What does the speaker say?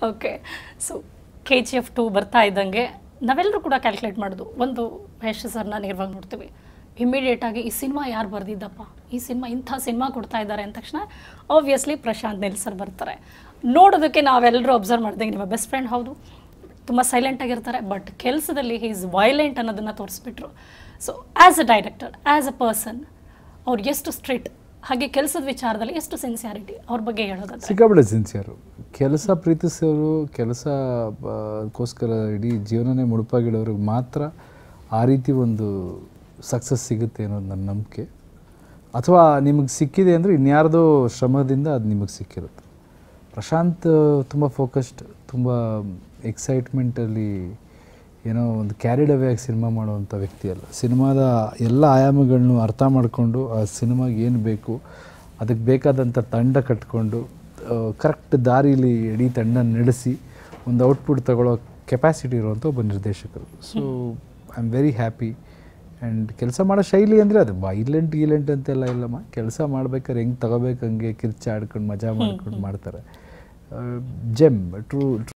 okay so KGF2 ಬರ್ತಾ ಇದ್ದಂಗೆ ನಾವೆಲ್ಲರೂ ಕೂಡ ಕ್ಯಾಲ್ಕುಲೇಟ್ ಮಾಡೋದು ಒಂದು ಯಶ್ ಸರ್ನ ನೇರವಾಗಿ ನೋಡ್ತೀವಿ ಇಮಿಡಿಯೇಟಾಗಿ ಈ ಸಿನಿಮಾ ಯಾರು ಬರೆದಿದ್ದಪ್ಪ ಈ ಸಿನಿಮಾ ಇಂಥ ಸಿನಿಮಾ ಕೊಡ್ತಾ ಇದ್ದಾರೆ ಅಂದ ತಕ್ಷಣ ಆಬ್ವಿಯಸ್ಲಿ ಪ್ರಶಾಂತ್ ನೀಲ್ ಸರ್ ಬರ್ತಾರೆ ನೋಡೋದಕ್ಕೆ ನಾವೆಲ್ಲರೂ ಅಬ್ಸರ್ವ್ ಮಾಡಿದಂಗೆ ನಿಮ್ಮ ಬೆಸ್ಟ್ ಫ್ರೆಂಡ್ ಹೌದು ತುಂಬ ಸೈಲೆಂಟಾಗಿರ್ತಾರೆ ಬಟ್ ಕೆಲಸದಲ್ಲಿ ಹಿ ಈಸ್ ವೈಲೆಂಟ್ ಅನ್ನೋದನ್ನು ತೋರಿಸ್ಬಿಟ್ರು so as a director as a person ಅವ್ರು ಎಷ್ಟು ಸ್ಟ್ರಿಕ್ಟ್ ಹಾಗೆ ಕೆಲಸದ ವಿಚಾರದಲ್ಲಿ ಎಷ್ಟು ಸಿನ್ಸಿಯಾರಿಟಿ ಅವ್ರ ಬಗ್ಗೆ ಹೇಳೋದಾದ್ರೆ ಸಿಕ್ಕಾಪಟ್ಟೆ ಸಿನ್ಸಿಯರು ಕೆಲಸ ಪ್ರೀತಿಸೋರು ಕೆಲಸಕ್ಕೋಸ್ಕರ ಇಡೀ ಜೀವನನೇ ಮುಡುಪಾಗಿಡೋರಿಗೆ ಮಾತ್ರ ಆ ರೀತಿ ಒಂದು ಸಕ್ಸಸ್ ಸಿಗುತ್ತೆ ಅನ್ನೋದು ನನ್ನ ನಂಬಿಕೆ ಅಥವಾ ನಿಮಗೆ ಸಿಕ್ಕಿದೆ ಅಂದರೆ ಇನ್ಯಾರ್ದೋ ಶ್ರಮದಿಂದ ಅದು ನಿಮಗೆ ಸಿಕ್ಕಿರುತ್ತೆ ಪ್ರಶಾಂತ್ ತುಂಬ ಫೋಕಸ್ಡ್ ತುಂಬ ಎಕ್ಸೈಟ್ಮೆಂಟಲ್ಲಿ ಏನೋ ಒಂದು ಕ್ಯಾರಿಡ್ ಅವೇ ಆಗಿ ಸಿನಿಮಾ ಮಾಡುವಂಥ ವ್ಯಕ್ತಿ ಅಲ್ಲ ಸಿನಿಮಾದ ಎಲ್ಲ ಆಯಾಮಗಳನ್ನು ಅರ್ಥ ಮಾಡಿಕೊಂಡು ಆ ಸಿನಿಮಾಗೆ ಏನು ಬೇಕು ಅದಕ್ಕೆ ಬೇಕಾದಂಥ ತಂಡ ಕಟ್ಕೊಂಡು ಕರೆಕ್ಟ್ ದಾರಿಲಿ ಇಡೀ ತಂಡ ನಡೆಸಿ ಒಂದು ಔಟ್ಪುಟ್ ತಗೊಳ್ಳೋ ಕೆಪಾಸಿಟಿ ಇರುವಂಥ ಒಬ್ಬ ನಿರ್ದೇಶಕರು so I am very happy and ಕೆಲಸ ಮಾಡೋ ಶೈಲಿ ಅಂದರೆ ಅದು ವೈಲೆಂಟ್ ಅಂತೆಲ್ಲ ಇಲ್ಲಮ್ಮ ಕೆಲಸ ಮಾಡ್ಬೇಕಾದ್ರೆ ಹೆಂಗೆ ತಗೋಬೇಕು ಹಂಗೆ ಕಿರ್ಚಾಡ್ಕೊಂಡು ಮಜಾ ಮಾಡ್ಕೊಂಡು ಮಾಡ್ತಾರೆ ಜೆಮ್ ಟ್ರೂ